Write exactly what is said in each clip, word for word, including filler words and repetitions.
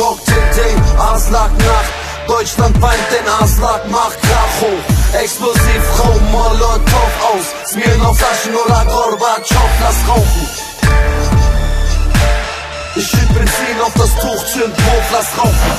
Cocktail Day, Aslak Nacht. Deutschland weint, denn Aslak macht Krach hoch. Explosiv, Frau Molotow aus. Smirnoff Flaschen oder Gorbatschow, lass rauchen. Ich schütt Benzin auf das Tuch, zünd hoch, lass rauchen.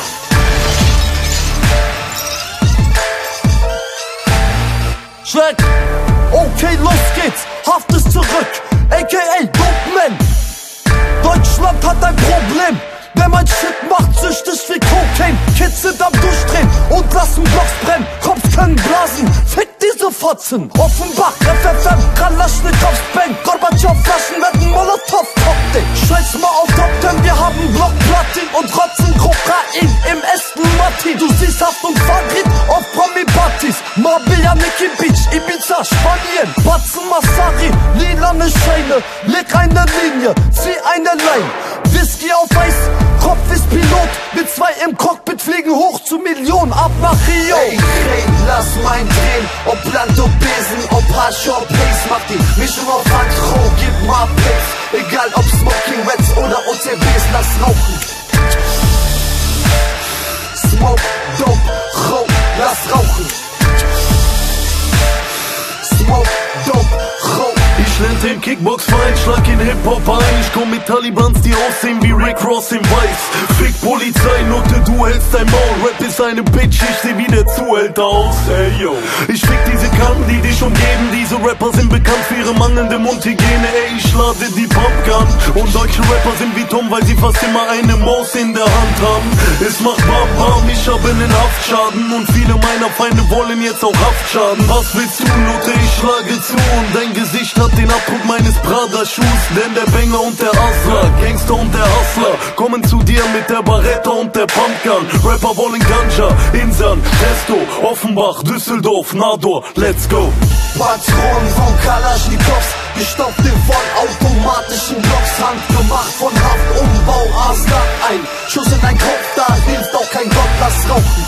Schreck, okay, los geht's, Haft ist zurück, aka Dopeman. Deutschland hat ein Problem, wer mein Shit macht, süchtig wie Cocaine. Kids sind am Durchdrehen und lassen Blocks brennen. Cops können blasen, fick diese Fotzen. Offenbach, F F M, Kalaschnikows Bang. Gorbatschow Flaschen werden Molotow-Cocktail. Scheiß mal auf Top Ten, wir haben Blockplatin und rotzen Kokain im Aston Martin. Du siehst Haft und Farid auf Promi-Partys. Marbella, Nikki Beach, Ibiza, Spanien. Batzen Masari, lilane Scheine. Leg eine Linie, zieh eine Line. Whisky auf Eis, Kopf ist Pilot. Wir zwei im Cockpit fliegen hoch zu Millionen, ab nach Rio. Ey, hey, lass mein drehen, ob Land, ob Besen, ob Hasch, ob Haze. Mach die Mischung auf Hand, Roh, gib mal Pace. Egal ob Smoking Reds oder O T Bs, lass rauchen. Smoke, Dope, Roh, lass rauchen. Smoke, Dope, Roh. Ich lernte im Kickbox-Verein, schlag in Hip-Hop ein. Ich komm mit Talibans, die aussehen wie Rick Ross in Weiß. Fick Polizei, Note, du hältst dein Maul. Rap ist eine Bitch, ich seh wie der Zuhälter aus. Ey, yo. Ich fick diese Kanten, die dich umgeben. Diese Rapper sind bekannt für ihre mangelnde Mundhygiene. Ey, ich lade die Pumpgun. Und deutsche Rapper sind wie Tom, weil sie fast immer eine Maus in der Hand haben. Es macht Bam Bam, ich hab einen Haftschaden. Und viele meiner Feinde wollen jetzt auch Haftschaden. Was willst du, Note? Ich schlage zu und dein Gesicht hat den Abdruck meines Prada-Schuhs. Denn der Banger und der Hustler, Gangster und der Hustler kommen zu dir mit der Barretta und der Pumpgun. Rapper wollen Ganja, Insan, Testo, Offenbach, Düsseldorf, Nador, let's go. Patronen von Kalaschnikows, gestopfte von automatischen Blocks, handgemacht von Haft, Umbau, Aslak ein. Schuss in dein Kopf, da hilft auch kein Gott, lass rauchen.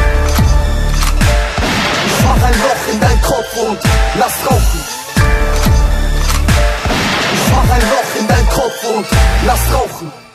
Ich mach ein Loch in dein Kopf und lass rauchen. Ich mach ein Loch in dein Kopf und lass rauchen.